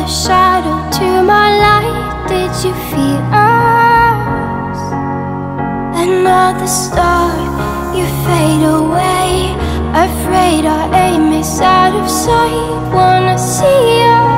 shadow to my light. Did you feel us? Another star, you fade away. Afraid our aim is out of sight. Wanna see us